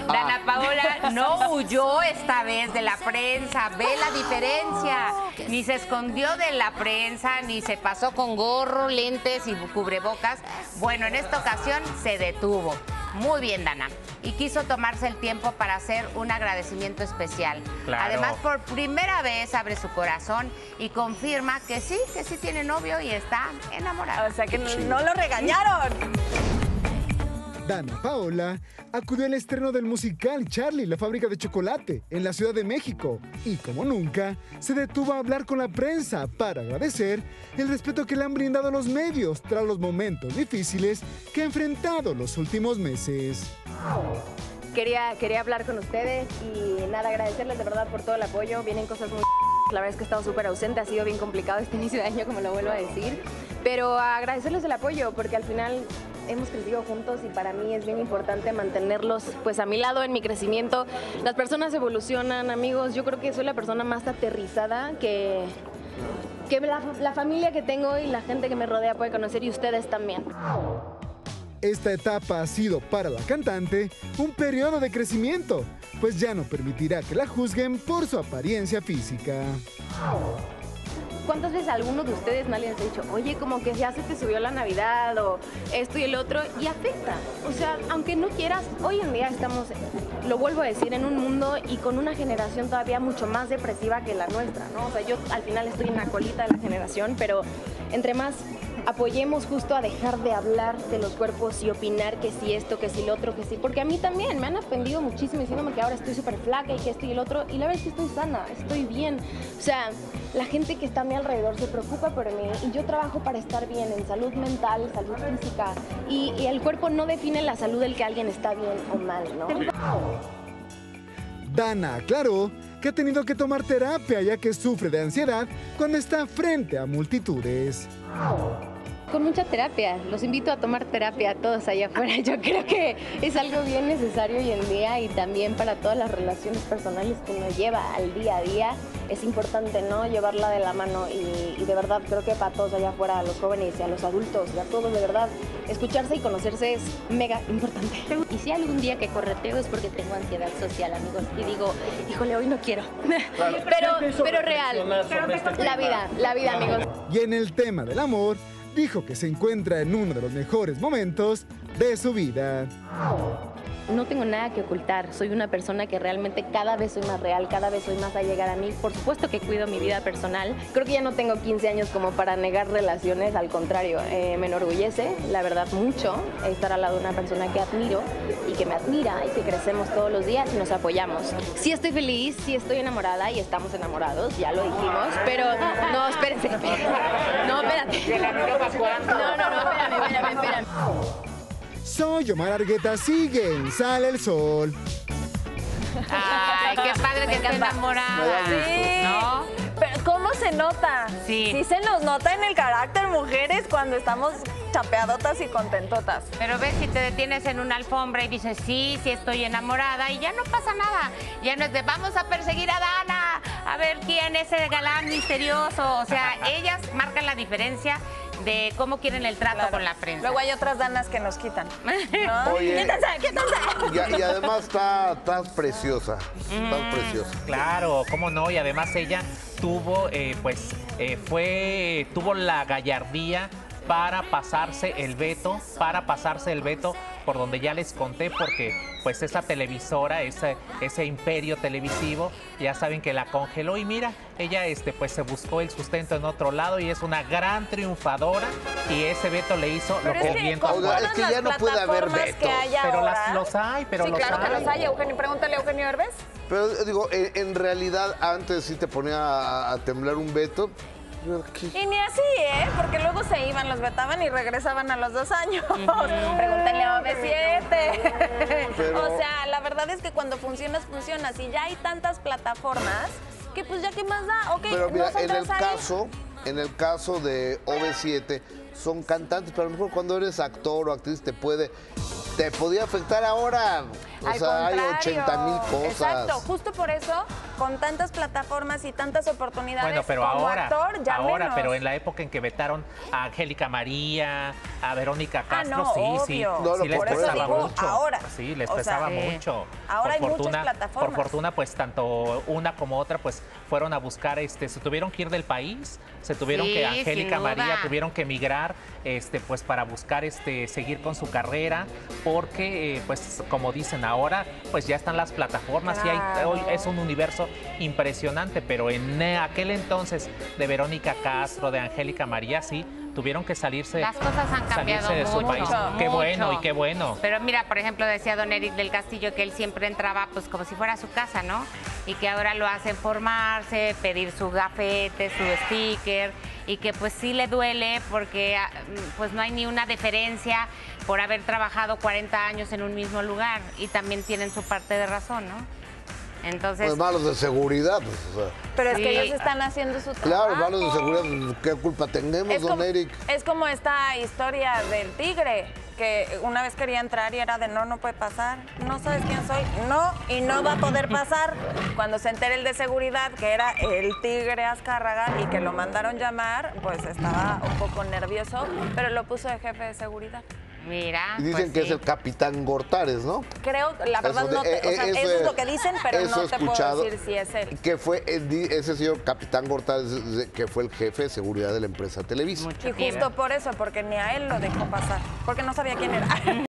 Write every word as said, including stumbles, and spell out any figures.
Dana Paola no huyó esta vez de la prensa. Ve la diferencia. Ni se escondió de la prensa, ni se pasó con gorro, lentes y cubrebocas. Bueno, en esta ocasión se detuvo. Muy bien, Dana. Y quiso tomarse el tiempo para hacer un agradecimiento especial. Claro. Además, por primera vez abre su corazón y confirma que sí, que sí tiene novio y está enamorada. O sea que no, no lo regañaron. Dana Paola acudió al estreno del musical Charlie, la fábrica de chocolate, en la Ciudad de México. Y como nunca, se detuvo a hablar con la prensa para agradecer el respeto que le han brindado los medios tras los momentos difíciles que ha enfrentado los últimos meses. Quería, quería hablar con ustedes y nada, agradecerles de verdad por todo el apoyo. Vienen cosas muy... La verdad es que he estado súper ausente, ha sido bien complicado este inicio de año, como lo vuelvo a decir. Pero agradecerles el apoyo, porque al final hemos crecido juntos y para mí es bien importante mantenerlos pues a mi lado en mi crecimiento. Las personas evolucionan, amigos. Yo creo que soy la persona más aterrizada que, que la, la familia que tengo y la gente que me rodea puede conocer, y ustedes también. Esta etapa ha sido para la cantante un periodo de crecimiento, pues ya no permitirá que la juzguen por su apariencia física. ¿Cuántas veces alguno de ustedes no les ha dicho, oye, como que ya se te subió la Navidad o esto y el otro? Y afecta. O sea, aunque no quieras, hoy en día estamos, lo vuelvo a decir, en un mundo y con una generación todavía mucho más depresiva que la nuestra, ¿no? O sea, yo al final estoy en la colita de la generación, pero entre más apoyemos justo a dejar de hablar de los cuerpos y opinar que si esto, que si lo otro, que sí, porque a mí también me han ofendido muchísimo diciéndome que ahora estoy súper flaca y que esto y el otro, y la verdad es que estoy sana, estoy bien. O sea, la gente que está a mi alrededor se preocupa por mí y yo trabajo para estar bien en salud mental, salud física, y, y el cuerpo no define la salud del que alguien está bien o mal, ¿no? Dana aclaró que ha tenido que tomar terapia ya que sufre de ansiedad cuando está frente a multitudes. Con mucha terapia, los invito a tomar terapia a todos allá afuera. Yo creo que es algo bien necesario hoy en día y también para todas las relaciones personales que uno lleva al día a día. Es importante, ¿no?, llevarla de la mano y, y de verdad creo que para todos allá afuera, a los jóvenes y a los adultos y a todos, de verdad, escucharse y conocerse es mega importante. Y si algún día que correteo es porque tengo ansiedad social, amigos, y digo, híjole, hoy no quiero. Claro. pero, pero real, la vida, la vida, amigos. Y en el tema del amor, dijo que se encuentra en uno de los mejores momentos de su vida. No tengo nada que ocultar, soy una persona que realmente cada vez soy más real, cada vez soy más allegada a mí. Por supuesto que cuido mi vida personal. Creo que ya no tengo quince años como para negar relaciones, al contrario, eh, me enorgullece, la verdad, mucho estar al lado de una persona que admiro y que me admira y que crecemos todos los días y nos apoyamos. Sí estoy feliz, sí estoy enamorada y estamos enamorados, ya lo dijimos, pero no, espérense, espérense. No, espérate. No, no, no, espérame, espérame, espérame. Soy Omar Argueta, sigue en Sale el Sol. Ay, qué padre que esté enamorada. Sí. ¿No? Pero ¿cómo se nota? Sí. Sí se nos nota en el carácter, mujeres, cuando estamos chapeadotas y contentotas. Pero ves, si te detienes en una alfombra y dices, sí, sí estoy enamorada, y ya no pasa nada. Ya no es de, vamos a perseguir a Dana, a ver quién es el galán misterioso. O sea, ellas marcan la diferencia de cómo quieren el trato, claro, con la prensa. Luego hay otras Danas que nos quitan, ¿no? Oye, quítense, quítense. Y, y además está, está preciosa, está mm, preciosa. Claro, cómo no, y además ella tuvo, eh, pues, eh, fue, tuvo la gallardía para pasarse el veto, para pasarse el veto por donde ya les conté, porque pues esa televisora, ese, ese imperio televisivo, ya saben que la congeló y mira, ella este, pues se buscó el sustento en otro lado y es una gran triunfadora y ese veto le hizo pero lo que es el viento. Oiga, es que ya no puede haber vetos. Pero las, los hay, pero sí, los claro hay. que los hay, Eugenio. Pregúntale a Eugenio Herbes. Pero digo, en, en realidad antes sí te ponía a, a temblar un veto. Y ni así, ¿eh? Porque luego se iban, los vetaban y regresaban a los dos años. Uh-huh. Pregúntale a O V siete. Pero... O sea, la verdad es que cuando funcionas, funcionas. Y ya hay tantas plataformas que pues ya qué más da. Ok, pero mira, en el ahí... caso, en el caso de O V siete, son cantantes, pero a lo mejor cuando eres actor o actriz te puede, te podía afectar ahora. O Al sea, contrario. hay ochenta mil cosas. Exacto, justo por eso con tantas plataformas y tantas oportunidades Bueno, pero como ahora, actor, ya ahora, menos. pero en la época en que vetaron a Angélica María, a Verónica Castro, no, sí, obvio. sí, No, no, sí les por eso pesaba digo mucho. ahora. Sí, les O sea, pesaba sí. mucho. Ahora por hay muchas fortuna, plataformas. Por fortuna, pues tanto una como otra, pues fueron a buscar, este, se tuvieron que ir del país, se tuvieron Sí, que, sin Angélica duda. María, tuvieron que emigrar, este, pues para buscar, este, seguir con su carrera, porque, eh, pues, como dicen ahora, pues ya están las plataformas y hay, Claro. hoy es un universo impresionante, pero en aquel entonces de Verónica Castro, de Angélica María, sí, tuvieron que salirse, Las cosas han cambiado salirse de su mucho, país. Qué mucho. bueno y qué bueno. Pero mira, por ejemplo, decía don Eric del Castillo que él siempre entraba pues como si fuera su casa, ¿no? Y que ahora lo hacen formarse, pedir su gafete, su sticker, y que pues sí le duele porque ah, pues no hay ni una deferencia por haber trabajado cuarenta años en un mismo lugar, y también tienen su parte de razón, ¿no? Entonces, Pues malos de seguridad, pues, o sea. Pero es Sí. que ellos están haciendo su trabajo. Claro, malos de seguridad, ¿qué culpa tenemos, Es don como, Eric? es como esta historia del tigre, que una vez quería entrar y era de no, no puede pasar, no sabes quién soy, no, y no va a poder pasar. Cuando se entera el de seguridad, que era el tigre Azcárraga y que lo mandaron llamar, pues estaba un poco nervioso, pero lo puso de jefe de seguridad. mira, Y dicen pues que sí. es el capitán Gortares, ¿no? Creo, la verdad, Eso no de- te- o sea, eh, eso, eso es he- lo que dicen, pero eso no he te escuchado, puedo decir si es él. Que fue el di- ese señor capitán Gortares, de- que fue el jefe de seguridad de la empresa Televisa. Mucho Y tiempo. justo por eso, porque ni a él lo dejó pasar, porque no sabía quién era.